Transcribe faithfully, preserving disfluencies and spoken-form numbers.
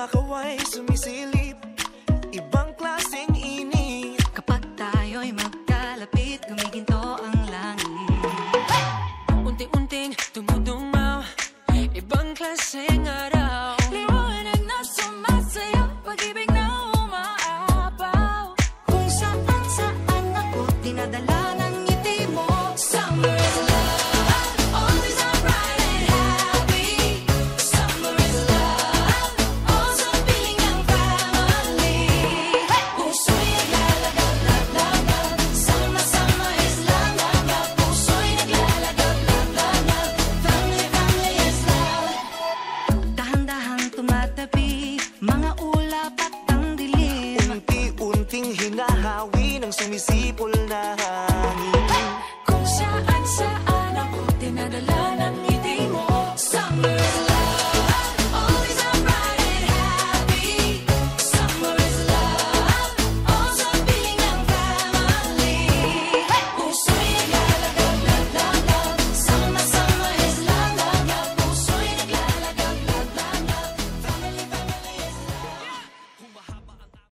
kaway sumisilip, ibang klaseng init. Kapag tayo'y magkalapit, gumiginto ang langit. Unti-unting dumudungaw, ibang klaseng araw. Liwanag na sumasayaw, pag-ibig na umaapaw. Kung saan-saan ako, dinadala ng ngiti mo. Summer is love, always are bright and happy. Summer is love, also feeling ng family. Puso'y naglalagaw, love, love, love. Sama-sama is love, love, love. Puso'y naglalagaw, love, love, love. Family, family is love. Dahan-dahan tumatabi, mga ulap at ang dilim. Unti-unting hinahawi ng sumisipol na hangin.